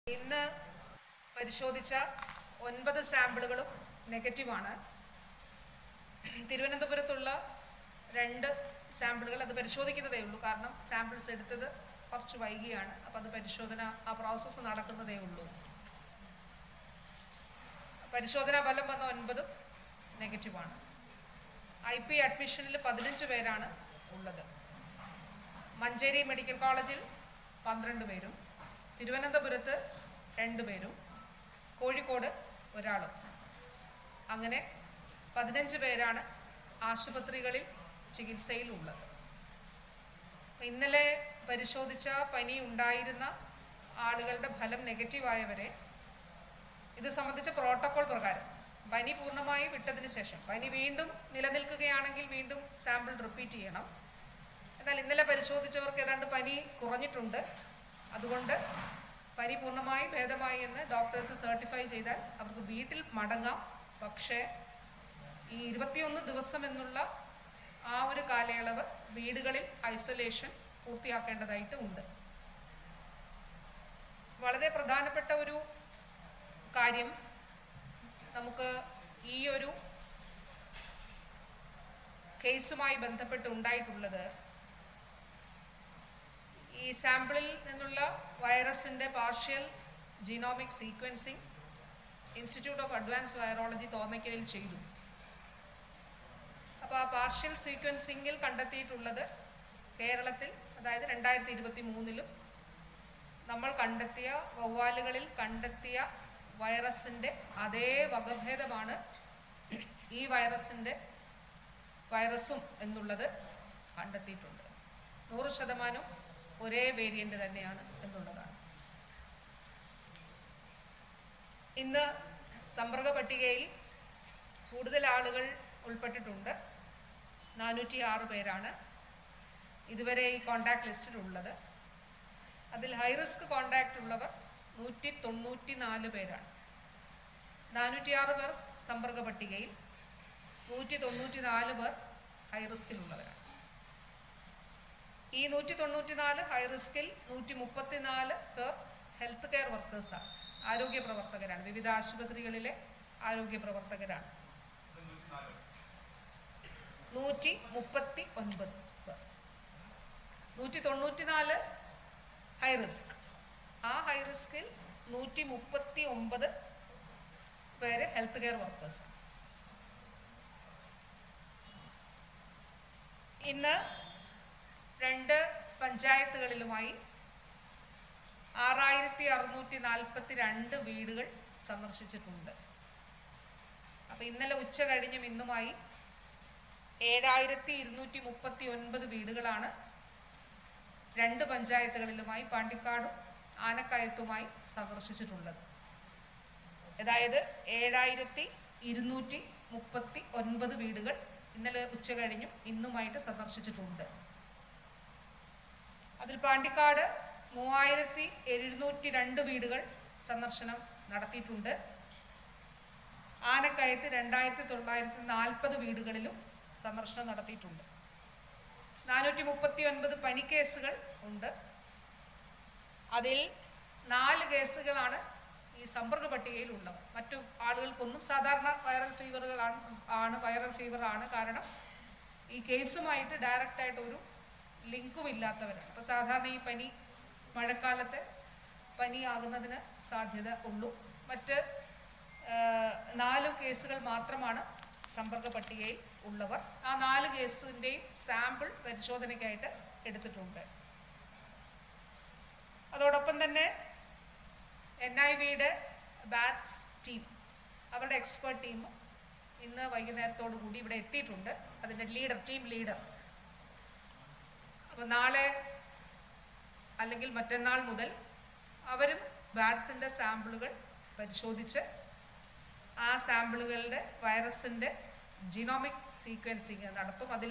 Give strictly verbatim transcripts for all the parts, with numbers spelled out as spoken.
ഇന്ന് പരിശോധിച്ച ഒൻപത് സാമ്പിളുകളും നെഗറ്റീവാണ്. തിരുവനന്തപുരത്തുള്ള രണ്ട് സാമ്പിളുകൾ അത് പരിശോധിക്കുന്നതേ ഉള്ളൂ. കാരണം സാമ്പിൾസ് എടുത്തത് കുറച്ച് വൈകിയാണ്. അപ്പം അത് പരിശോധന ആ പ്രോസസ്സ് നടക്കുന്നതേ ഉള്ളൂ. പരിശോധനാ ഫലം വന്ന ഒൻപതും നെഗറ്റീവാണ്. ഐ പി അഡ്മിഷനിൽ പതിനഞ്ച് പേരാണ് ഉള്ളത്. മഞ്ചേരി മെഡിക്കൽ കോളേജിൽ പന്ത്രണ്ട് പേരും, തിരുവനന്തപുരത്ത് രണ്ട് പേരും, കോഴിക്കോട് ഒരാളും. അങ്ങനെ പതിനഞ്ച് പേരാണ് ആശുപത്രികളിൽ ചികിത്സയിൽ ഉള്ളത്. ഇന്നലെ പരിശോധിച്ച പനി ഉണ്ടായിരുന്ന ആളുകളുടെ ഫലം നെഗറ്റീവായവരെ ഇത് സംബന്ധിച്ച പ്രോട്ടോകോൾ പ്രകാരം പനി പൂർണ്ണമായി വിട്ടതിന് ശേഷം പനി വീണ്ടും നിലനിൽക്കുകയാണെങ്കിൽ വീണ്ടും സാമ്പിൾ റിപ്പീറ്റ് ചെയ്യണം. എന്നാൽ ഇന്നലെ പരിശോധിച്ചവർക്ക് ഏതാണ്ട് പനി കുറഞ്ഞിട്ടുണ്ട്. അതുകൊണ്ട് പനി പൂർണ്ണമായി ഭേദമായി എന്ന് ഡോക്ടേഴ്സ് സർട്ടിഫൈ ചെയ്താൽ അവർക്ക് വീട്ടിൽ മടങ്ങാം. പക്ഷേ ഈ ഇരുപത്തിയൊന്ന് ദിവസം എന്നുള്ള ആ ഒരു കാലയളവ് വീടുകളിൽ ഐസൊലേഷൻ പൂർത്തിയാക്കേണ്ടതായിട്ട് ഉണ്ട്. വളരെ പ്രധാനപ്പെട്ട ഒരു കാര്യം നമുക്ക് ഈ ഒരു കേസുമായി ബന്ധപ്പെട്ട് ഉണ്ടായിട്ടുള്ളത്, ഈ സാമ്പിളിൽ നിന്നുള്ള വൈറസിന്റെ partial genomic sequencing institute of advance virology തോന്നയ്ക്കലിൽ ചെയ്തു. അപ്പോൾ ആ പാർഷ്യൽ സീക്വൻസിങ്ങിൽ കണ്ടെത്തിയിട്ടുള്ളത് കേരളത്തിൽ, അതായത് രണ്ടായിരത്തി ഇരുപത്തി മൂന്നിലും നമ്മൾ കണ്ടെത്തിയ വവ്വാലുകളിൽ കണ്ടെത്തിയ വൈറസിന്റെ അതേ വകഭേദമാണ് ഈ വൈറസിന്റെ വൈറസും എന്നുള്ളത് കണ്ടെത്തിയിട്ടുണ്ട്. നൂറ് ശതമാനം ഒരേ വേരിയന്റ് തന്നെയാണ് എന്നുള്ളതാണ്. ഇന്ന് സമ്പർക്ക പട്ടികയിൽ കൂടുതൽ ആളുകൾ ഉൾപ്പെട്ടിട്ടുണ്ട്. നാനൂറ്റി ആറ് പേരാണ് ഇതുവരെ ഈ കോണ്ടാക്ട് ലിസ്റ്റിൽ ഉള്ളത്. അതിൽ ഹൈറിസ്ക് കോണ്ടാക്ട് ഉള്ളവർ നൂറ്റി തൊണ്ണൂറ്റി നാല് പേരാണ്. നാനൂറ്റി ആറ് പേർ സമ്പർക്ക പട്ടികയിൽ, നൂറ്റി തൊണ്ണൂറ്റി നാല് പേർ ഹൈറിസ്കിലുള്ളവരാണ്. ഈ നൂറ്റി തൊണ്ണൂറ്റി നാല് ഹൈറിസ്കിൽ നൂറ്റി മുപ്പത്തിനാല് പേർ ഹെൽത്ത് കെയർ വർക്കേഴ്സാണ്, ആരോഗ്യ പ്രവർത്തകരാണ്, വിവിധ ആശുപത്രികളിലെ ആരോഗ്യ പ്രവർത്തകരാണ്. നൂറ്റി മുപ്പത്തി ഒൻപത് പേർ, നൂറ്റി തൊണ്ണൂറ്റി നാല് ഹൈറിസ്ക്. ആ ഹൈറിസ്കിൽ നൂറ്റി മുപ്പത്തി ഒമ്പത് പേര് ഹെൽത്ത് കെയർ വർക്കേഴ്സ്. ഇന്ന് രണ്ട് പഞ്ചായത്തുകളിലുമായി ആറായിരത്തി അറുന്നൂറ്റി നാൽപ്പത്തി രണ്ട് വീടുകൾ സന്ദർശിച്ചിട്ടുണ്ട്. അപ്പൊ ഇന്നലെ ഉച്ച കഴിഞ്ഞും ഇന്നുമായി ഏഴായിരത്തി ഇരുന്നൂറ്റി മുപ്പത്തി ഒൻപത് വീടുകളാണ് രണ്ട് പഞ്ചായത്തുകളിലുമായി പാണ്ടിക്കാടും ആനക്കയത്തുമായി സന്ദർശിച്ചിട്ടുള്ളത്. അതായത് ഏഴായിരത്തി ഇരുന്നൂറ്റി മുപ്പത്തി ഒൻപത് വീടുകൾ ഇന്നലെ ഉച്ച കഴിഞ്ഞും ഇന്നുമായിട്ട് സന്ദർശിച്ചിട്ടുണ്ട്. അതിൽ പാണ്ടിക്കാട് മൂവായിരത്തി എഴുന്നൂറ്റി രണ്ട് വീടുകൾ സന്ദർശനം നടത്തിയിട്ടുണ്ട്. ആനക്കയത്ത് രണ്ടായിരത്തി തൊള്ളായിരത്തി നാൽപ്പത് വീടുകളിലും സന്ദർശനം നടത്തിയിട്ടുണ്ട്. നാനൂറ്റി മുപ്പത്തി ഒൻപത് പനി കേസുകൾ ഉണ്ട്. അതിൽ നാല് കേസുകളാണ് ഈ സമ്പർക്ക പട്ടികയിൽ ഉള്ളത്. മറ്റു ആളുകൾക്കൊന്നും സാധാരണ വൈറൽ ഫീവറുകളാണ് ആണ് വൈറൽ ഫീവർ ആണ്. കാരണം ഈ കേസുമായിട്ട് ഡയറക്റ്റ് ആയിട്ട് ഒരു ലിങ്കും ഇല്ലാത്തവരാണ്. ഇപ്പൊ സാധാരണ ഈ പനി മഴക്കാലത്തെ പനി ആകുന്നതിന് സാധ്യത ഉള്ളൂ. മറ്റ് നാല് കേസുകൾ മാത്രമാണ് സമ്പർക്ക പട്ടികയിൽ ഉള്ളവർ. ആ നാല് കേസിന്റെയും സാമ്പിൾ പരിശോധനയ്ക്കായിട്ട് എടുത്തിട്ടുണ്ട്. അതോടൊപ്പം തന്നെ എൻ ഐ വിയുടെ ബാറ്റ്സ് ടീം, അവരുടെ എക്സ്പേർട്ട് ടീം ഇന്ന് വൈകുന്നേരത്തോടു കൂടി ഇവിടെ എത്തിയിട്ടുണ്ട്. അതിന്റെ ലീഡർ, ടീം ലീഡർ. അപ്പൊ നാളെ അല്ലെങ്കിൽ മറ്റന്നാൾ മുതൽ അവരും ബാറ്റ്സിന്റെ സാമ്പിളുകൾ പരിശോധിച്ച് ആ സാമ്പിളുകളുടെ വൈറസിന്റെ ജീനോമിക് സീക്വൻസിങ് നടത്തും. അതിൽ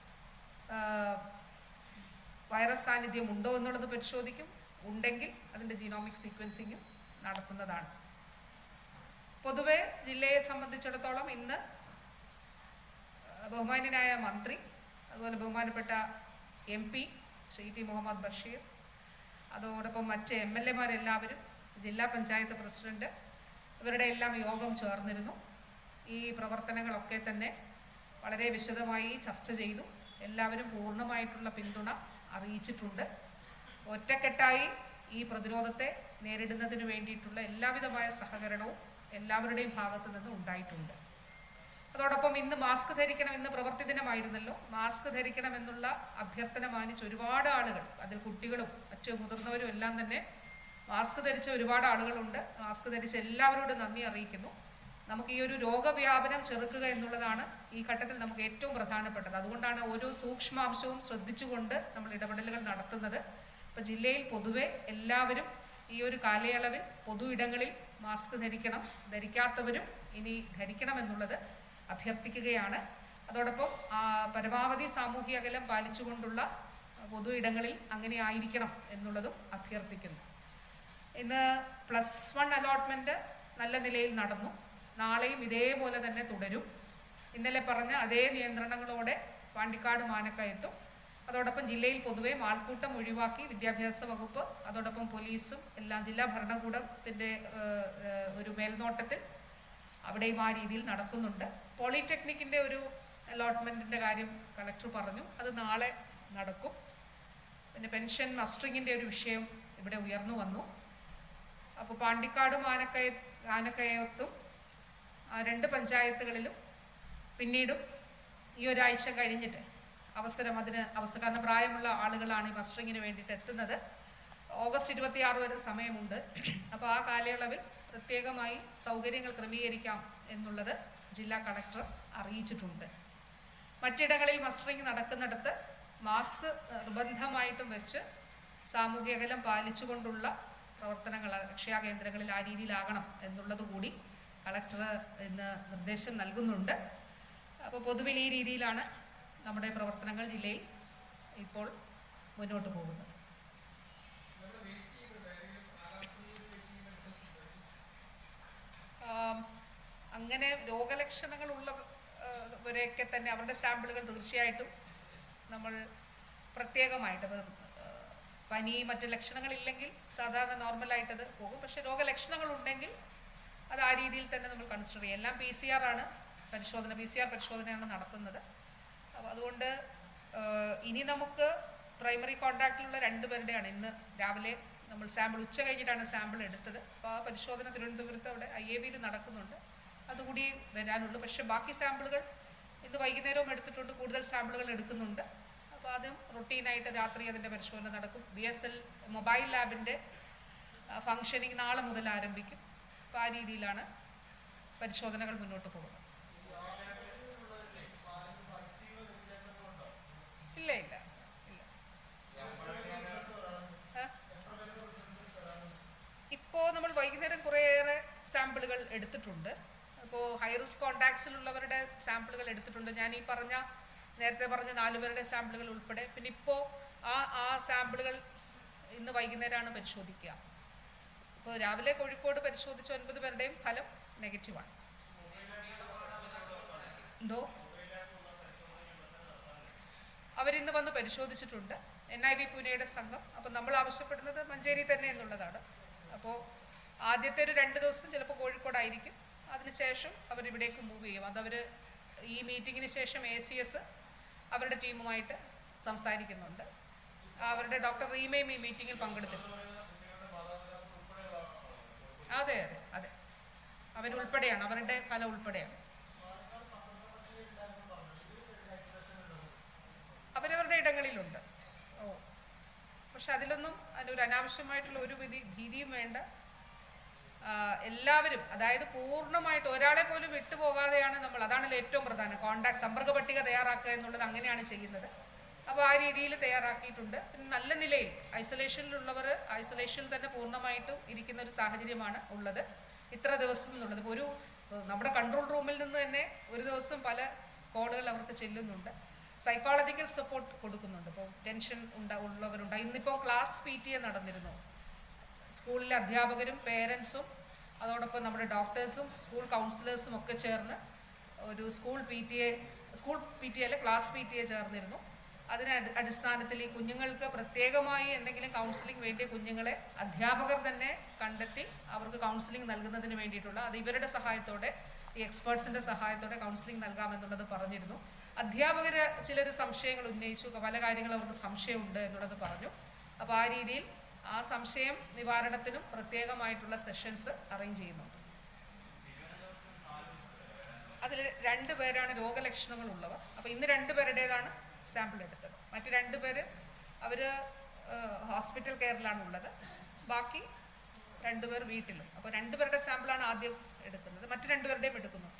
വൈറസ് സാന്നിധ്യം ഉണ്ടോ എന്നുള്ളത് പരിശോധിക്കും. ഉണ്ടെങ്കിൽ അതിന്റെ ജീനോമിക് സീക്വൻസിങ്ങും നടത്തുന്നതാണ്. പൊതുവെ ജില്ലയെ സംബന്ധിച്ചിടത്തോളം ഇന്ന് ബഹുമാന്യനായ മന്ത്രി, അതുപോലെ ബഹുമാനപ്പെട്ട M P Shri T Muhammad Basheer, അതോടൊപ്പം മറ്റ് എം എൽ എമാരെല്ലാവരും ജില്ലാ പഞ്ചായത്ത് പ്രസിഡന്റ് ഇവരുടെ എല്ലാം യോഗം ചേർന്നിരുന്നു. ഈ പ്രവർത്തനങ്ങളൊക്കെ തന്നെ വളരെ വിശദമായി ചർച്ച ചെയ്തു. എല്ലാവരും പൂർണ്ണമായിട്ടുള്ള പിന്തുണ അറിയിച്ചിട്ടുണ്ട്. ഒറ്റക്കെട്ടായി ഈ പ്രതിരോധത്തെ നേരിടുന്നതിന് വേണ്ടിയിട്ടുള്ള എല്ലാവിധമായ സഹകരണവും എല്ലാവരുടെയും ഭാഗത്തു നിന്ന് ഉണ്ടായിട്ടുണ്ട്. അതോടൊപ്പം ഇന്ന് മാസ്ക് ധരിക്കണം, ഇന്ന് പ്രവൃത്തി ദിനമായിരുന്നല്ലോ, മാസ്ക് ധരിക്കണം എന്നുള്ള അഭ്യർത്ഥന മാനിച്ച് ഒരുപാട് ആളുകൾ, അതിൽ കുട്ടികളും മറ്റു മുതിർന്നവരും എല്ലാം തന്നെ മാസ്ക് ധരിച്ച ഒരുപാട് ആളുകളുണ്ട്. മാസ്ക് ധരിച്ച എല്ലാവരോടും നന്ദി അറിയിക്കുന്നു. നമുക്ക് ഈ ഒരു രോഗവ്യാപനം ചെറുക്കുക എന്നുള്ളതാണ് ഈ ഘട്ടത്തിൽ നമുക്ക് ഏറ്റവും പ്രധാനപ്പെട്ടത്. അതുകൊണ്ടാണ് ഓരോ സൂക്ഷ്മാംശവും ശ്രദ്ധിച്ചുകൊണ്ട് നമ്മൾ ഇടപെടലുകൾ നടത്തുന്നത്. ഇപ്പം ജില്ലയിൽ പൊതുവെ എല്ലാവരും ഈ ഒരു കാലയളവിൽ പൊതു ഇടങ്ങളിൽ മാസ്ക് ധരിക്കണം, ധരിക്കാത്തവരും ഇനി ധരിക്കണം എന്നുള്ളത് അഭ്യർത്ഥിക്കുകയാണ്. അതോടൊപ്പം പരമാവധി സാമൂഹിക അകലം പാലിച്ചുകൊണ്ടുള്ള പൊതു ഇടങ്ങളിൽ അങ്ങനെ ആയിരിക്കണം എന്നുള്ളതും അഭ്യർത്ഥിക്കുന്നു. ഇന്ന് പ്ലസ് വൺ അലോട്ട്മെന്റ് നല്ല നിലയിൽ നടന്നു. നാളെയും ഇതേപോലെ തന്നെ തുടരും. ഇന്നലെ പറഞ്ഞ അതേ നിയന്ത്രണങ്ങളോടെ പാണ്ടിക്കാട് മാനക്കയത്തും അതോടൊപ്പം ജില്ലയിൽ പൊതുവെ മാൾക്കൂട്ടം ഒഴിവാക്കി വിദ്യാഭ്യാസ വകുപ്പ് അതോടൊപ്പം പോലീസും എല്ലാം ജില്ലാ ഭരണകൂടത്തിന്റെ ഒരു മേൽനോട്ടത്തിൽ അവിടെയും ആ രീതിയിൽ നടക്കുന്നുണ്ട്. പോളിടെക്നിക്കിന്റെ ഒരു അലോട്ട്മെന്റിന്റെ കാര്യം കളക്ടർ പറഞ്ഞു, അത് നാളെ നടക്കും. പിന്നെ പെൻഷൻ മസ്റ്ററിങ്ങിന്റെ ഒരു വിഷയം ഇവിടെ ഉയർന്നു വന്നു. അപ്പോൾ പാണ്ടിക്കാടും ആനക്കയ ആനക്കയത്തും രണ്ട് പഞ്ചായത്തുകളിലും പിന്നീടും ഈ ഒരാഴ്ച കഴിഞ്ഞിട്ട് അവസരം അതിന് അവസരം, കാരണം പ്രായമുള്ള ആളുകളാണ് ഈ മസ്റ്ററിങ്ങിന് വേണ്ടിയിട്ട് എത്തുന്നത്. ഓഗസ്റ്റ് ഇരുപത്തിയാറ് വരെ സമയമുണ്ട്. അപ്പോൾ ആ കാലയളവിൽ പ്രത്യേകമായി സൗകര്യങ്ങൾ ക്രമീകരിക്കാം എന്നുള്ളത് ജില്ലാ കളക്ടർ അറിയിച്ചിട്ടുണ്ട്. മറ്റിടങ്ങളിൽ മസ്റ്ററിങ് നടക്കുന്നിടത്ത് മാസ്ക് നിർബന്ധമായിട്ടും വെച്ച് സാമൂഹിക അകലം പാലിച്ചുകൊണ്ടുള്ള പ്രവർത്തനങ്ങൾ അക്ഷയ കേന്ദ്രങ്ങളിൽ ആ രീതിയിലാകണം എന്നുള്ളത് കൂടി കളക്ടർ ഇന്ന് നിർദ്ദേശം നൽകുന്നുണ്ട്. അപ്പോൾ പൊതുവിൽ ഈ രീതിയിലാണ് നമ്മുടെ പ്രവർത്തനങ്ങൾ ജില്ലയിൽ ഇപ്പോൾ മുന്നോട്ട് പോകുന്നത്. അങ്ങനെ രോഗലക്ഷണങ്ങൾ ഉള്ളവരെയൊക്കെ തന്നെ അവരുടെ സാമ്പിളുകൾ തീർച്ചയായിട്ടും നമ്മൾ പ്രത്യേകമായിട്ട്, പനി മറ്റ് ലക്ഷണങ്ങളില്ലെങ്കിൽ സാധാരണ നോർമലായിട്ടത് പോകും. പക്ഷെ രോഗലക്ഷണങ്ങൾ ഉണ്ടെങ്കിൽ അത് ആ രീതിയിൽ തന്നെ നമ്മൾ കൺസിഡർ ചെയ്യും. എല്ലാം പി സി ആർ ആണ് പരിശോധന, പി സി ആർ പരിശോധനയാണ് നടത്തുന്നത്. അപ്പോൾ അതുകൊണ്ട് ഇനി നമുക്ക് പ്രൈമറി കോൺടാക്റ്റിലുള്ള രണ്ടുപേരുടെയാണ് ഇന്ന് രാവിലെ നമ്മൾ സാമ്പിൾ, ഉച്ച കഴിഞ്ഞിട്ടാണ് സാമ്പിൾ എടുത്തത്. അപ്പോൾ ആ പരിശോധന തിരുവനന്തപുരത്ത് അവിടെ ഐ എ വിയിൽ നടക്കുന്നുണ്ട്. അതുകൂടി വരാനുള്ളൂ. പക്ഷെ ബാക്കി സാമ്പിളുകൾ ഇന്ന് വൈകുന്നേരവും എടുത്തിട്ടുണ്ട്, കൂടുതൽ സാമ്പിളുകൾ എടുക്കുന്നുണ്ട്. അപ്പോൾ ആദ്യം റൊട്ടീനായിട്ട് രാത്രി അതിൻ്റെ പരിശോധന നടക്കും. ബി എസ് എൽ മൊബൈൽ ലാബിൻ്റെ ഫങ്ഷനിങ് നാളെ മുതൽ ആരംഭിക്കും. അപ്പോൾ ആ രീതിയിലാണ് പരിശോധനകൾ മുന്നോട്ട് പോകുന്നത്. ഇല്ല ഇല്ല ഇല്ല ഇപ്പോൾ നമ്മൾ വൈകുന്നേരം കുറേയേറെ സാമ്പിളുകൾ എടുത്തിട്ടുണ്ട്. അപ്പോൾ ഹൈ റിസ്ക് കോണ്ടാക്ട്സിലുള്ളവരുടെ സാമ്പിളുകൾ എടുത്തിട്ടുണ്ട്. ഞാൻ ഈ പറഞ്ഞ നേരത്തെ പറഞ്ഞ നാലുപേരുടെ സാമ്പിളുകൾ ഉൾപ്പെടെ. പിന്നെ ഇപ്പോൾ ആ ആ സാമ്പിളുകൾ ഇന്ന് വൈകുന്നേരമാണ് പരിശോധിക്കുക. ഇപ്പോൾ രാവിലെ കോഴിക്കോട് പരിശോധിച്ച ഒൻപത് പേരുടെയും ഫലം നെഗറ്റീവാണ്. എന്തോ അവരിന്ന് വന്ന് പരിശോധിച്ചിട്ടുണ്ട്, എൻ ഐ വി പൂനെയുടെ സംഘം. അപ്പം നമ്മൾ ആവശ്യപ്പെടുന്നത് മഞ്ചേരി തന്നെ എന്നുള്ളതാണ്. അപ്പോൾ ആദ്യത്തെ ഒരു രണ്ട് ദിവസം ചിലപ്പോൾ കോഴിക്കോടായിരിക്കും, അതിനുശേഷം അവരിവിടേക്ക് മൂവ് ചെയ്യും. അതവർ ഈ മീറ്റിങ്ങിന് ശേഷം എ സി എസ് അവരുടെ ടീമുമായിട്ട് സംസാരിക്കുന്നുണ്ട്. അവരുടെ ഡോക്ടർ റീമയും ഈ മീറ്റിങ്ങിൽ പങ്കെടുത്തിട്ടുണ്ട്. അതെ അതെ അതെ അവരുൾപ്പെടെയാണ്, അവരുടെ ഫലം ഉൾപ്പെടെയാണ്. അവരവരുടെ ഇടങ്ങളിലുണ്ട്. ഓ പക്ഷെ അതിലൊന്നും അതിനൊരു അനാവശ്യമായിട്ടുള്ള ഒരു വിധി ഭീതിയും വേണ്ട. എല്ലാവരും, അതായത് പൂർണ്ണമായിട്ട് ഒരാളെ പോലും വിട്ടുപോകാതെയാണ് നമ്മൾ, അതാണല്ലോ ഏറ്റവും പ്രധാനം, കോണ്ടാക്ട് സമ്പർക്ക പട്ടിക തയ്യാറാക്കുക എന്നുള്ളത് അങ്ങനെയാണ് ചെയ്യുന്നത്. അപ്പോൾ ആ രീതിയിൽ തയ്യാറാക്കിയിട്ടുണ്ട്. പിന്നെ നല്ല നിലയിൽ ഐസൊലേഷനിലുള്ളവർ ഐസൊലേഷനിൽ തന്നെ പൂർണ്ണമായിട്ടും ഇരിക്കുന്ന ഒരു സാഹചര്യമാണ് ഉള്ളത് ഇത്ര ദിവസം എന്നുള്ളത്. ഇപ്പോൾ ഒരു നമ്മുടെ കൺട്രോൾ റൂമിൽ നിന്ന് തന്നെ ഒരു ദിവസം പല കോളുകൾ അവർക്ക് ചെല്ലുന്നുണ്ട്. സൈക്കോളജിക്കൽ സപ്പോർട്ട് കൊടുക്കുന്നുണ്ട്. ഇപ്പോൾ ടെൻഷൻ ഉണ്ടാ ഉള്ളവരുണ്ട്. ഇന്നിപ്പോൾ ക്ലാസ് പി ടി എ നടന്നിരുന്നു. സ്കൂളിലെ അധ്യാപകരും പേരൻസും അതോടൊപ്പം നമ്മുടെ ഡോക്ടേഴ്സും സ്കൂൾ കൗൺസിലേഴ്സും ഒക്കെ ചേർന്ന് ഒരു school P T A school P T എയിലെ ക്ലാസ് പി ടി എ ചേർന്നിരുന്നു. അതിന് അടിസ്ഥാനത്തിൽ ഈ കുഞ്ഞുങ്ങൾക്ക് പ്രത്യേകമായി എന്തെങ്കിലും കൗൺസിലിംഗ് വേണ്ടിയ കുഞ്ഞുങ്ങളെ അധ്യാപകർ തന്നെ കണ്ടെത്തി അവർക്ക് കൗൺസിലിംഗ് നൽകുന്നതിന് വേണ്ടിയിട്ടുള്ള അത് ഇവരുടെ സഹായത്തോടെ ഈ എക്സ്പേർട്സിന്റെ സഹായത്തോടെ കൗൺസിലിംഗ് നൽകാമെന്നുള്ളത് പറഞ്ഞിരുന്നു. അധ്യാപകർ ചിലർ സംശയങ്ങൾ ഉന്നയിച്ചു, പല കാര്യങ്ങളും അവർക്ക് സംശയമുണ്ട് എന്നുള്ളത് പറഞ്ഞു. അപ്പോൾ ആ രീതിയിൽ ആ സംശയം നിവാരണത്തിനും പ്രത്യേകമായിട്ടുള്ള സെഷൻസ് അറേഞ്ച് ചെയ്യുന്നുണ്ട്. അതിൽ രണ്ടു പേരാണ് രോഗലക്ഷണങ്ങൾ ഉള്ളവർ. അപ്പോൾ ഇന്ന് രണ്ടുപേരുടേതാണ് സാമ്പിൾ എടുത്തത്. മറ്റു രണ്ടുപേര് അവർ ഹോസ്പിറ്റൽ കെയറിലാണ് ഉള്ളത്, ബാക്കി രണ്ടുപേർ വീട്ടിലും. അപ്പോൾ രണ്ടുപേരുടെ സാമ്പിളാണ് ആദ്യം എടുക്കുന്നത്, മറ്റു രണ്ടുപേരുടെയും എടുക്കുന്നുണ്ട്.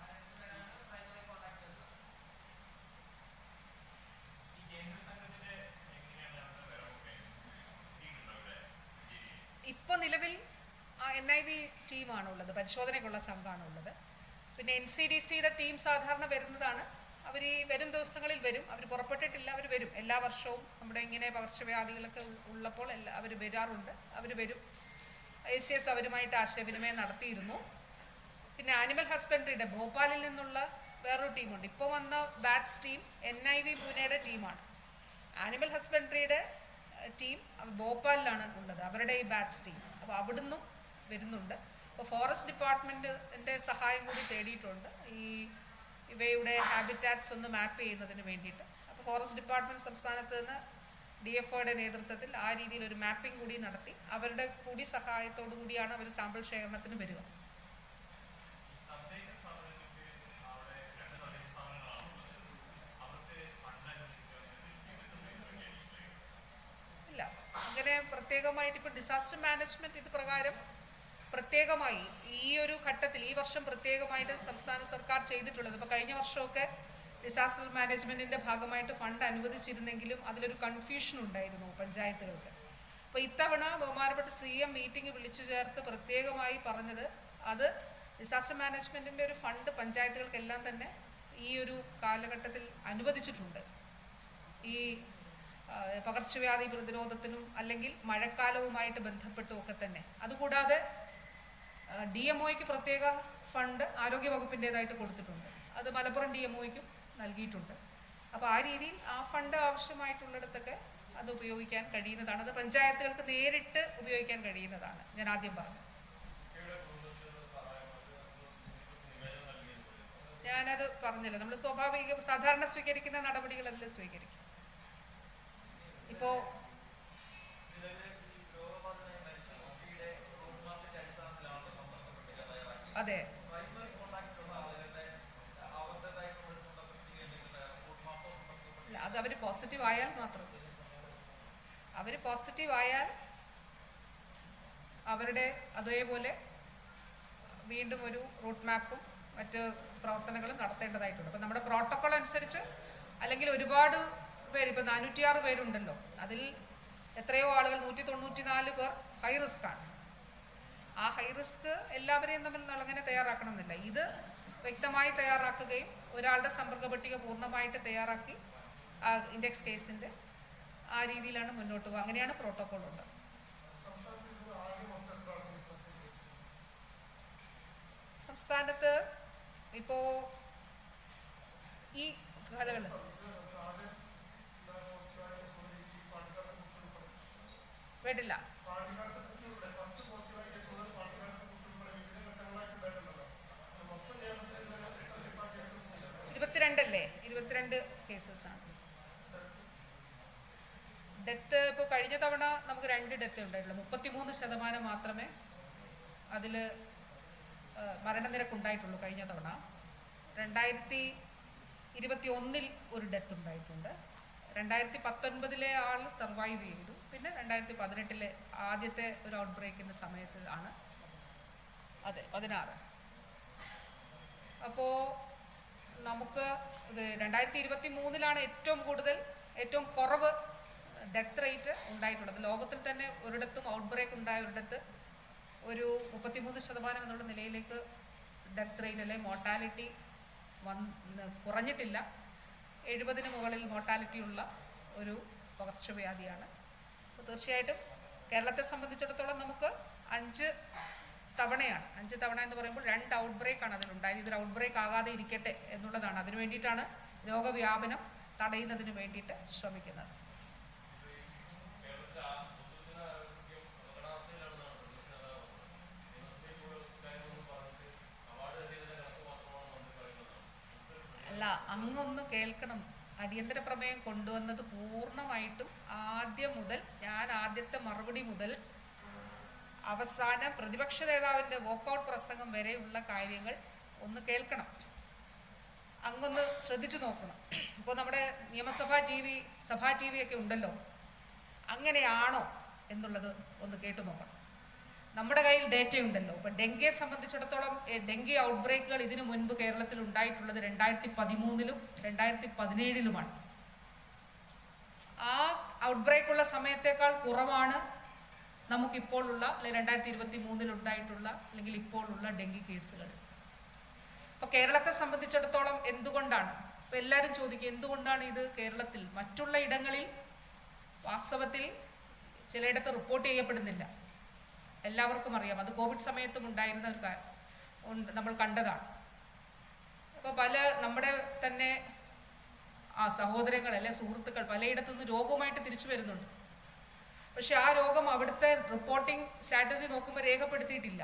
ഇപ്പോൾ നിലവിൽ എൻ ഐ വി ടീമാണ് ഉള്ളത്, പരിശോധനയ്ക്കുള്ള സംഘമാണ് ഉള്ളത്. പിന്നെ എൻ സി ഡി സിയുടെ ടീം സാധാരണ വരുന്നതാണ്. അവർ ഈ വരും ദിവസങ്ങളിൽ വരും, അവർ പുറപ്പെട്ടിട്ടില്ല, അവർ വരും. എല്ലാ വർഷവും നമ്മുടെ ഇങ്ങനെ പകർച്ചവ്യാധികളൊക്കെ ഉള്ളപ്പോൾ എല്ലാ അവർ വരാറുണ്ട്, അവർ വരും. ഐ സി എസ് അവരുമായിട്ട് ആശയവിനിമയം നടത്തിയിരുന്നു. പിന്നെ ആനിമൽ ഹസ്ബൻഡറിയുടെ ഭോപ്പാലിൽ നിന്നുള്ള വേറൊരു ടീമുണ്ട്. ഇപ്പോൾ വന്ന bats team N I V പൂനെയുടെ ടീമാണ്. ആനിമൽ ഹസ്ബൻഡറിയുടെ ടീം ഭോപ്പാലിലാണ് ഉള്ളത്, അവരുടെ ഈ ബാറ്റ്സ് ടീം. അപ്പോൾ അവിടുന്നും വരുന്നുണ്ട്. അപ്പോൾ ഫോറസ്റ്റ് ഡിപ്പാർട്ട്മെൻറ്റിൻ്റെ സഹായം കൂടി തേടിയിട്ടുണ്ട് ഈ ഇവയുടെ ഹാബിറ്റാറ്റ്സ് ഒന്ന് മാപ്പ് ചെയ്യുന്നതിന് വേണ്ടിയിട്ട്. അപ്പോൾ ഫോറസ്റ്റ് ഡിപ്പാർട്ട്മെൻറ്റ് സംസ്ഥാനത്ത് നിന്ന് ഡി എഫ് ഒയുടെ നേതൃത്വത്തിൽ ആ രീതിയിൽ ഒരു മാപ്പിംഗ് കൂടി നടത്തി അവരുടെ കൂടി സഹായത്തോടു കൂടിയാണ് അവർ സാമ്പിൾ ശേഖരണത്തിന് വരിക. ഇല്ല, അങ്ങനെ പ്രത്യേകമായിട്ട് ഇപ്പോൾ ഡിസാസ്റ്റർ മാനേജ്മെൻറ്റ് ഇത് പ്രകാരം പ്രത്യേകമായി ഈ ഒരു ഘട്ടത്തിൽ ഈ വർഷം പ്രത്യേകമായിട്ട് സംസ്ഥാന സർക്കാർ ചെയ്തിട്ടുള്ളത്, ഇപ്പോൾ കഴിഞ്ഞ വർഷമൊക്കെ ഡിസാസ്റ്റർ മാനേജ്മെന്റിന്റെ ഭാഗമായിട്ട് ഫണ്ട് അനുവദിച്ചിരുന്നെങ്കിലും അതിലൊരു കൺഫ്യൂഷൻ ഉണ്ടായിരുന്നു പഞ്ചായത്തുകൾക്ക്. അപ്പോൾ ഇത്തവണ ബഹുമാനപ്പെട്ട സി എം മീറ്റിംഗ് വിളിച്ചു ചേർത്ത് പ്രത്യേകമായി പറഞ്ഞത് അത് ഡിസാസ്റ്റർ മാനേജ്മെന്റിന്റെ ഒരു ഫണ്ട് പഞ്ചായത്തുകൾക്കെല്ലാം തന്നെ ഈ ഒരു കാലഘട്ടത്തിൽ അനുവദിച്ചിട്ടുണ്ട്. ഈ പകർച്ചവ്യാധി പ്രതിരോധത്തിനും അല്ലെങ്കിൽ മഴക്കാലവുമായിട്ട് ബന്ധപ്പെട്ടും ഒക്കെ തന്നെ. അതുകൂടാതെ ഡി എം ഒയ്ക്ക് പ്രത്യേക ഫണ്ട് ആരോഗ്യ വകുപ്പിൻ്റെതായിട്ട് കൊടുത്തിട്ടുണ്ട്, അത് മലപ്പുറം ഡി എം ഒയ്ക്കും നൽകിയിട്ടുണ്ട്. അപ്പോൾ ആ രീതിയിൽ ആ ഫണ്ട് ആവശ്യമായിട്ടുള്ളിടത്തൊക്കെ അത് ഉപയോഗിക്കാൻ കഴിയുന്നതാണ്. അത് പഞ്ചായത്തുകൾക്ക് നേരിട്ട് ഉപയോഗിക്കാൻ കഴിയുന്നതാണ്. ഞാൻ ആദ്യം പറഞ്ഞു, ഞാനത് പറഞ്ഞില്ല. നമ്മൾ സ്വാഭാവിക സാധാരണ സ്വീകരിക്കുന്ന നടപടികളെല്ലാം സ്വീകരിക്കും. ഇപ്പോ അതെ, അത് അവർ പോസിറ്റീവ് ആയാൽ മാത്രം അവർ പോസിറ്റീവ് ആയാൽ അവരുടെ അതേപോലെ വീണ്ടും ഒരു റൂട്ട് മാപ്പും മറ്റ് പ്രവർത്തനങ്ങളും നടത്തേണ്ടതായിട്ടുണ്ട്. അപ്പം നമ്മുടെ പ്രോട്ടോക്കോൾ അനുസരിച്ച് അല്ലെങ്കിൽ ഒരുപാട് പേര് ഇപ്പോൾ നാനൂറ്റിയാറ് പേരുണ്ടല്ലോ, അതിൽ എത്രയോ ആളുകൾ നൂറ്റി തൊണ്ണൂറ്റി നാല് പേർ ഹൈ റിസ്ക് ആണ്. ആ ഹൈ റിസ്ക് എല്ലാവരെയും തമ്മിൽ അങ്ങനെ തയ്യാറാക്കണം എന്നില്ല. ഇത് വ്യക്തമായി തയ്യാറാക്കുകയും ഒരാളുടെ സമ്പർക്ക പട്ടിക പൂർണ്ണമായിട്ട് തയ്യാറാക്കി ഇൻഡെക്സ് കേസിന്റെ ആ രീതിയിലാണ് മുന്നോട്ട് പോകുക. അങ്ങനെയാണ് പ്രോട്ടോകോൾ ഉള്ളത്. സംസ്ഥാനത്ത് ഇപ്പോ ഈ കാലങ്ങളിൽ കേട്ടില്ല, ഇരുപത്തിരണ്ടല്ലേ? ഇരുപത്തിരണ്ട് കേസസ് ആണ്. ഡെത്ത് ഇപ്പോൾ കഴിഞ്ഞ തവണ നമുക്ക് രണ്ട് ഡെത്ത് ഉണ്ടായിട്ടുള്ളൂ. മുപ്പത്തിമൂന്ന് ശതമാനം മാത്രമേ അതിൽ മരണനിരക്ക് ഉണ്ടായിട്ടുള്ളൂ കഴിഞ്ഞ തവണ. രണ്ടായിരത്തി ഇരുപത്തി ഒന്നിൽ ഒരു ഡെത്ത് ഉണ്ടായിട്ടുണ്ട്. രണ്ടായിരത്തി പത്തൊൻപതിലെ ആൾ സർവൈവ് ചെയ്തു. പിന്നെ രണ്ടായിരത്തി പതിനെട്ടിലെ ആദ്യത്തെ ഒരു ഔട്ട് ബ്രേക്കിൻ്റെ സമയത്ത് ആണ്, അതെ പതിനാറ്. അപ്പോൾ നമുക്ക് ഇത് രണ്ടായിരത്തി ഇരുപത്തി മൂന്നിലാണ് ഏറ്റവും കൂടുതൽ ഏറ്റവും കുറവ് ഡെത്ത് റേറ്റ് ഉണ്ടായിട്ടുള്ളത്. ലോകത്തിൽ തന്നെ ഒരിടത്തും ഔട്ട് ബ്രേക്ക് ഉണ്ടായ ഒരിടത്ത് ഒരു മുപ്പത്തിമൂന്ന് ശതമാനം എന്നുള്ള നിലയിലേക്ക് ഡെത്ത് റേറ്റ് അല്ലെ മോർട്ടാലിറ്റി വന്ന് കുറഞ്ഞിട്ടില്ല. എഴുപതിന് മുകളിൽ മോർട്ടാലിറ്റി ഉള്ള ഒരു പകർച്ചവ്യാധിയാണ്. അപ്പോൾ തീർച്ചയായിട്ടും കേരളത്തെ സംബന്ധിച്ചിടത്തോളം നമുക്ക് അഞ്ച് തവണയാണ് അഞ്ച് തവണ എന്ന് പറയുമ്പോൾ രണ്ട് ഔട്ട് ബ്രേക്ക് ആണ് അതിലുണ്ടായത്. ഇതൊരു ഔട്ട് ബ്രേക്ക് ആകാതെ ഇരിക്കട്ടെ എന്നുള്ളതാണ്. അതിനു വേണ്ടിയിട്ടാണ് രോഗവ്യാപനം തടയുന്നതിന് വേണ്ടിയിട്ട് ശ്രമിക്കുന്നത്. അല്ല, അങ്ങൊന്ന് കേൾക്കണം. അടിയന്തര പ്രമേയം കൊണ്ടുവന്നത് പൂർണ്ണമായിട്ടും ആദ്യം മുതൽ, ഞാൻ ആദ്യത്തെ മറുപടി മുതൽ അവസാന പ്രതിപക്ഷ നേതാവിന്റെ വോക്കൗട്ട് പ്രസംഗം വരെയുള്ള കാര്യങ്ങൾ ഒന്ന് കേൾക്കണം. അങ്ങൊന്ന് ശ്രദ്ധിച്ചു നോക്കണം. ഇപ്പോൾ നമ്മുടെ നിയമസഭാ T V Sabha T V ഒക്കെ ഉണ്ടല്ലോ, അങ്ങനെയാണോ എന്നുള്ളത് ഒന്ന് കേട്ടു നോക്കണം. നമ്മുടെ കയ്യിൽ ഡേറ്റ ഉണ്ടല്ലോ. ഇപ്പൊ ഡെങ്കിയെ സംബന്ധിച്ചിടത്തോളം ഡെങ്കി ഔട്ട് ബ്രേക്കുകൾ ഇതിനു മുൻപ് കേരളത്തിൽ ഉണ്ടായിട്ടുള്ളത് രണ്ടായിരത്തി പതിമൂന്നിലും രണ്ടായിരത്തി പതിനേഴിലുമാണ്. ആ ഔട്ട് ബ്രേക്ക് ഉള്ള സമയത്തേക്കാൾ കുറവാണ് നമുക്കിപ്പോൾ ഉള്ള അല്ലെങ്കിൽ രണ്ടായിരത്തി ഇരുപത്തി മൂന്നിൽ ഉണ്ടായിട്ടുള്ള അല്ലെങ്കിൽ ഇപ്പോൾ ഉള്ള ഡെങ്കി കേസുകൾ. അപ്പൊ കേരളത്തെ സംബന്ധിച്ചിടത്തോളം എന്തുകൊണ്ടാണ്, ഇപ്പൊ എല്ലാവരും ചോദിക്കും എന്തുകൊണ്ടാണ് ഇത് കേരളത്തിൽ മറ്റുള്ള ഇടങ്ങളിൽ വാസ്തവത്തിൽ ചിലയിടത്ത് റിപ്പോർട്ട് ചെയ്യപ്പെടുന്നില്ല. എല്ലാവർക്കും അറിയാം, അത് കോവിഡ് സമയത്തും ഉണ്ടായിരുന്ന ഒരു കാര്യം നമ്മൾ കണ്ടതാണ്. അപ്പൊ പല നമ്മുടെ തന്നെ ആ സഹോദരങ്ങൾ അല്ലെ സുഹൃത്തുക്കൾ പലയിടത്തു നിന്ന് രോഗവുമായിട്ട് തിരിച്ചു വരുന്നുണ്ട്. പക്ഷെ ആ രോഗം അവിടുത്തെ റിപ്പോർട്ടിംഗ് സ്ട്രാറ്റജി നോക്കുമ്പോൾ രേഖപ്പെടുത്തിയിട്ടില്ല.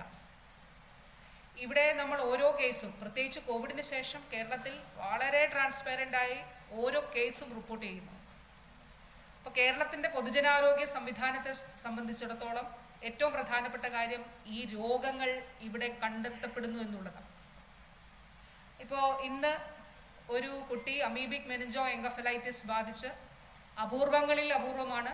ഇവിടെ നമ്മൾ ഓരോ കേസും, പ്രത്യേകിച്ച് കോവിഡിന് ശേഷം കേരളത്തിൽ വളരെ ട്രാൻസ്പാരന്റ് ആയി ഓരോ കേസും റിപ്പോർട്ട് ചെയ്യുന്നു. അപ്പൊ കേരളത്തിന്റെ പൊതുജനാരോഗ്യ സംവിധാനത്തെ സംബന്ധിച്ചിടത്തോളം ഏറ്റവും പ്രധാനപ്പെട്ട കാര്യം ഈ രോഗങ്ങൾ ഇവിടെ കണ്ടെത്തപ്പെടുന്നു എന്നുള്ളതാണ്. ഇപ്പോ ഇന്ന് ഒരു കുട്ടി അമീബിക് മെനിഞ്ചോ എൻകഫലൈറ്റിസ് ബാധിച്ച് അപൂർവങ്ങളിൽ അപൂർവമാണ്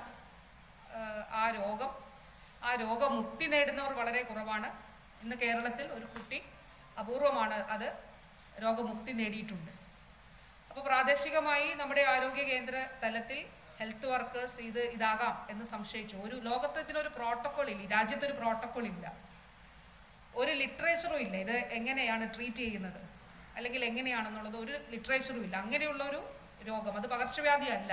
ആ രോഗം. ആ രോഗമുക്തി നേടുന്നവർ വളരെ കുറവാണ്. ഇന്ന് കേരളത്തിൽ ഒരു കുട്ടി അപൂർവമാണ് അത് രോഗമുക്തി നേടിയിട്ടുണ്ട്. അപ്പോൾ പ്രാദേശികമായി നമ്മുടെ ആരോഗ്യ കേന്ദ്ര തലത്തിൽ ഹെൽത്ത് വർക്കേഴ്സ് ഇത് ഇതാകാം എന്ന് സംശയിച്ചു. ഒരു ലോകത്ത് ഇതിനൊരു പ്രോട്ടോകോൾ ഇല്ല, രാജ്യത്തൊരു പ്രോട്ടോകോൾ ഇല്ല, ഒരു ലിറ്ററേച്ചറും ഇല്ല. ഇത് എങ്ങനെയാണ് ട്രീറ്റ് ചെയ്യുന്നത് അല്ലെങ്കിൽ എങ്ങനെയാണെന്നുള്ളത് ഒരു ലിറ്ററേച്ചറും ഇല്ല. അങ്ങനെയുള്ള ഒരു രോഗം, അത് പകർച്ചവ്യാധി അല്ല.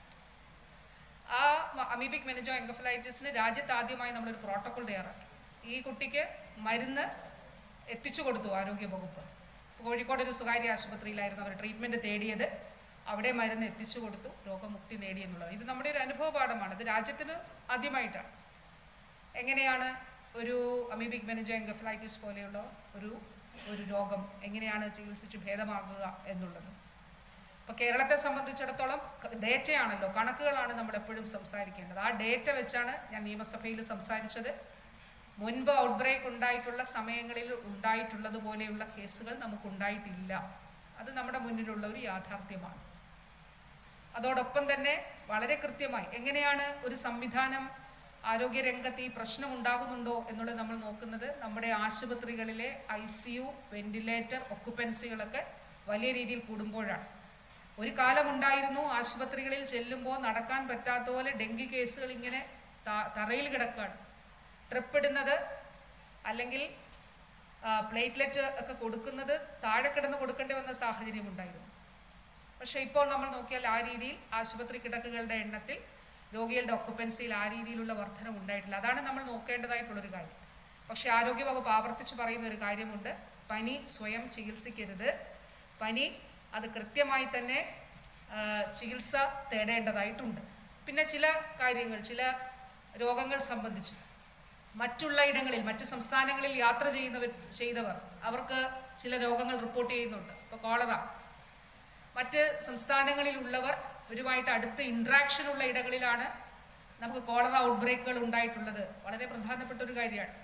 ആ അമീബിക് മെനിഞ്ചോ എൻകഫലൈറ്റിസിന് രാജ്യത്ത് ആദ്യമായി നമ്മളൊരു പ്രോട്ടോകോൾ തയ്യാറാക്കി. ഈ കുട്ടിക്ക് മരുന്ന് എത്തിച്ചു കൊടുത്തു ആരോഗ്യ വകുപ്പ്. കോഴിക്കോട് ഒരു സ്വകാര്യ ആശുപത്രിയിലായിരുന്നു അവർ ട്രീറ്റ്മെന്റ് തേടിയത്. അവിടെ മരുന്ന് എത്തിച്ചു കൊടുത്തു, രോഗമുക്തി നേടി എന്നുള്ളത് ഇത് നമ്മുടെ ഒരു അനുഭവ പാഠമാണ്. ഇത് രാജ്യത്തിന് ആദ്യമായിട്ടാണ്. എങ്ങനെയാണ് ഒരു അമീബിക് മെനിഞ്ചോ എൻകഫലൈറ്റിസ് പോലെയുള്ള ഒരു ഒരു രോഗം എങ്ങനെയാണ് ചികിത്സിച്ച് ഭേദമാകുക എന്നുള്ളത്. ഇപ്പൊ കേരളത്തെ സംബന്ധിച്ചിടത്തോളം ഡേറ്റയാണല്ലോ, കണക്കുകളാണ് നമ്മൾ എപ്പോഴും സംസാരിക്കേണ്ടത്. ആ ഡേറ്റ വെച്ചാണ് ഞാൻ നിയമസഭയിൽ സംസാരിച്ചത്. മുൻപ് ഔട്ട് ബ്രേക്ക് ഉണ്ടായിട്ടുള്ള സമയങ്ങളിൽ ഉണ്ടായിട്ടുള്ളത് പോലെയുള്ള കേസുകൾ നമുക്കുണ്ടായിട്ടില്ല. അത് നമ്മുടെ മുന്നിലുള്ള ഒരു യാഥാർത്ഥ്യമാണ്. അതോടൊപ്പം തന്നെ വളരെ കൃത്യമായി എങ്ങനെയാണ് ഒരു സംവിധാനം ആരോഗ്യരംഗത്ത് ഈ പ്രശ്നം ഉണ്ടാകുന്നുണ്ടോ എന്നുള്ളത് നമ്മൾ നോക്കുന്നത് നമ്മുടെ ആശുപത്രികളിലെ ഐ സി യു വെന്റിലേറ്റർ ഒക്കുപ്പൻസികളൊക്കെ വലിയ രീതിയിൽ കൂടുമ്പോഴാണ്. ഒരു കാലമുണ്ടായിരുന്നു ആശുപത്രികളിൽ ചെല്ലുമ്പോൾ നടക്കാൻ പറ്റാത്ത പോലെ ഡെങ്കി കേസുകൾ ഇങ്ങനെ തറയിൽ കിടക്കുകയാണ്. ട്രിപ്പ് ഇടുന്നത് അല്ലെങ്കിൽ പ്ലേറ്റ്ലെറ്റ് ഒക്കെ കൊടുക്കുന്നത് താഴെ കിടന്ന് കൊടുക്കേണ്ടി വന്ന സാഹചര്യം ഉണ്ടായിരുന്നു. പക്ഷെ ഇപ്പോൾ നമ്മൾ നോക്കിയാൽ ആ രീതിയിൽ ആശുപത്രി കിടക്കുകളുടെ എണ്ണത്തിൽ രോഗികളുടെ ഒക്കുപ്പൻസിയിൽ ആ രീതിയിലുള്ള വർധനം ഉണ്ടായിട്ടില്ല. അതാണ് നമ്മൾ നോക്കേണ്ടതായിട്ടുള്ളൊരു കാര്യം. പക്ഷെ ആരോഗ്യവകുപ്പ് ആവർത്തിച്ച് പറയുന്ന ഒരു കാര്യമുണ്ട്, പനി സ്വയം ചികിത്സിക്കരുത്. പനി അത് കൃത്യമായി തന്നെ ചികിത്സ തേടേണ്ടതായിട്ടുണ്ട്. പിന്നെ ചില കാര്യങ്ങൾ, ചില രോഗങ്ങൾ സംബന്ധിച്ച് മറ്റുള്ള ഇടങ്ങളിൽ മറ്റു സംസ്ഥാനങ്ങളിൽ യാത്ര ചെയ്യുന്നവർ ചെയ്തവർ അവർക്ക് ചില രോഗങ്ങൾ റിപ്പോർട്ട് ചെയ്യുന്നുണ്ട്. ഇപ്പോൾ കോളറ, മറ്റ് സംസ്ഥാനങ്ങളിലുള്ളവർ ഇവരുമായിട്ട് അടുത്ത് ഇൻട്രാക്ഷൻ ഉള്ള ഇടങ്ങളിലാണ് നമുക്ക് കോളറ ഔട്ട് ബ്രേക്കുകൾ ഉണ്ടായിട്ടുള്ളത്. വളരെ പ്രധാനപ്പെട്ട ഒരു കാര്യമാണ്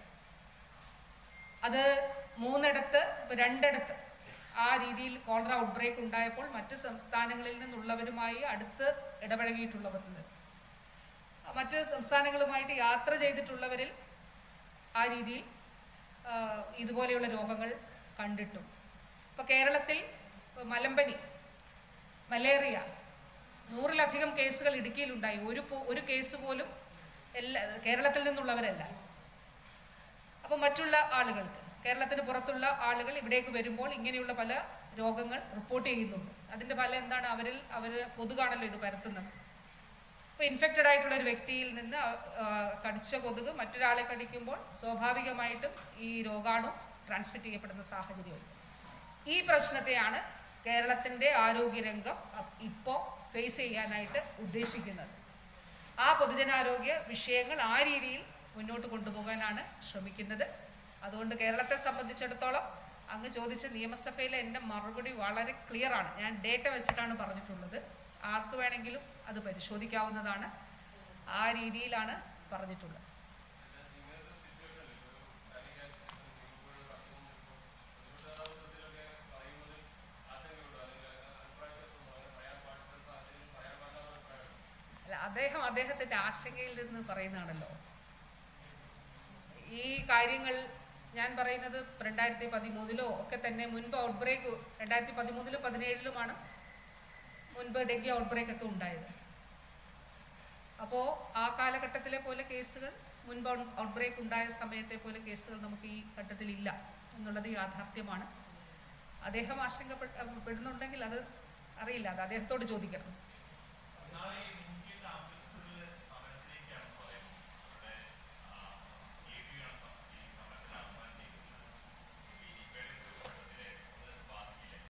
അത്. മൂന്നിടത്ത് ഇപ്പൊ രണ്ടിടത്ത് ആ രീതിയിൽ കോളറ ഔട്ട് ബ്രേക്ക് ഉണ്ടായപ്പോൾ മറ്റ് സംസ്ഥാനങ്ങളിൽ നിന്നുള്ളവരുമായി അടുത്ത് ഇടപഴകിയിട്ടുള്ളവരുണ്ട്. മറ്റ് സംസ്ഥാനങ്ങളുമായിട്ട് യാത്ര ചെയ്തിട്ടുള്ളവരിൽ ആ രീതിയിൽ ഇതുപോലെയുള്ള രോഗങ്ങൾ കണ്ടിട്ടും. ഇപ്പൊ കേരളത്തിൽ മലമ്പനി, മലേറിയ, നൂറിലധികം കേസുകൾ ഇടുക്കിയിലുണ്ടായി. ഒരു ഒരു കേസ് പോലും എല്ലാ കേരളത്തിൽ നിന്നുള്ളവരല്ല. അപ്പൊ മറ്റുള്ള ആളുകൾക്ക്, കേരളത്തിന് പുറത്തുള്ള ആളുകൾ ഇവിടേക്ക് വരുമ്പോൾ ഇങ്ങനെയുള്ള പല രോഗങ്ങൾ റിപ്പോർട്ട് ചെയ്യുന്നുണ്ട്. അതിന്റെ ഫലം എന്താണ്? അവരിൽ അവര് കൊതുകാണല്ലോ ഇത് പരത്തുന്നത്. ഇപ്പൊ ഇൻഫെക്റ്റഡ് ആയിട്ടുള്ള ഒരു വ്യക്തിയിൽ നിന്ന് കടിച്ച കൊതുക് മറ്റൊരാളെ കടിക്കുമ്പോൾ സ്വാഭാവികമായിട്ടും ഈ രോഗാണു ട്രാൻസ്മിറ്റ് ചെയ്യപ്പെടുന്ന സാഹചര്യമുണ്ട്. ഈ പ്രശ്നത്തെയാണ് കേരളത്തിന്റെ ആരോഗ്യരംഗം ഇപ്പോ ഫേസ് ചെയ്യാനായിട്ട് ഉദ്ദേശിക്കുന്നത്. ആ പൊതുജനാരോഗ്യ വിഷയങ്ങൾ ആ രീതിയിൽ മുന്നോട്ട് കൊണ്ടുപോകാനാണ് ശ്രമിക്കുന്നത്. അതുകൊണ്ട് കേരളത്തെ സംബന്ധിച്ചിടത്തോളം അങ്ങ് ചോദിച്ച നിയമസഭയിലെ എൻ്റെ മറുപടി വളരെ ക്ലിയർ ആണ്. ഞാൻ ഡേറ്റ വെച്ചിട്ടാണ് പറഞ്ഞിട്ടുള്ളത്. ആർക്ക് വേണമെങ്കിലും അത് പരിശോധിക്കാവുന്നതാണ്. ആ രീതിയിലാണ് പറഞ്ഞിട്ടുള്ളത്. അല്ല, അദ്ദേഹം അദ്ദേഹത്തിന്റെ ആശങ്കയിൽ നിന്ന് പറയുന്നതാണല്ലോ. ഈ കാര്യങ്ങൾ ഞാൻ പറയുന്നത് രണ്ടായിരത്തി പതിമൂന്നിലോ ഒക്കെ തന്നെ മുൻപ് ഔട്ട് ബ്രേക്ക് രണ്ടായിരത്തി പതിമൂന്നിലും പതിനേഴിലുമാണ് മുൻപ് ഡെങ്കി ഔട്ട് ബ്രേക്ക് ഒക്കെ ഉണ്ടായത്. അപ്പോൾ ആ കാലഘട്ടത്തിലെ പോലെ കേസുകൾ, മുൻപ് ഔട്ട് ബ്രേക്ക് ഉണ്ടായ സമയത്തെ പോലെ കേസുകൾ നമുക്ക് ഈ ഘട്ടത്തിൽ ഇല്ല എന്നുള്ളത് യാഥാർത്ഥ്യമാണ്. അദ്ദേഹം ആശങ്കപ്പെടുന്നുണ്ടെങ്കിൽ അത് അറിയില്ല, അത് അദ്ദേഹത്തോട് ചോദിക്കണം.